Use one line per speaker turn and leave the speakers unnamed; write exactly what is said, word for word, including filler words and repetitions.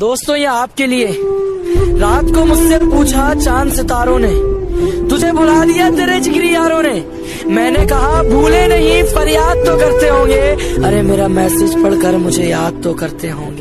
दोस्तों ये आपके लिए। रात को मुझसे पूछा चांद सितारों ने, तुझे भुला दिया तेरे जिगरी यारों ने। मैंने कहा भूले नहीं, फरियाद तो करते होंगे। अरे मेरा मैसेज पढ़कर मुझे याद तो करते होंगे।